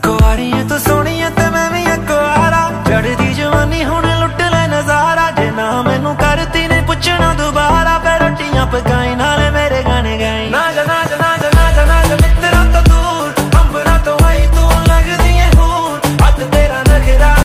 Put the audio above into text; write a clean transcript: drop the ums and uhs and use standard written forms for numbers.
कुआरी है तू सोहनी है ते मैं भी कुआरा, चढ़दी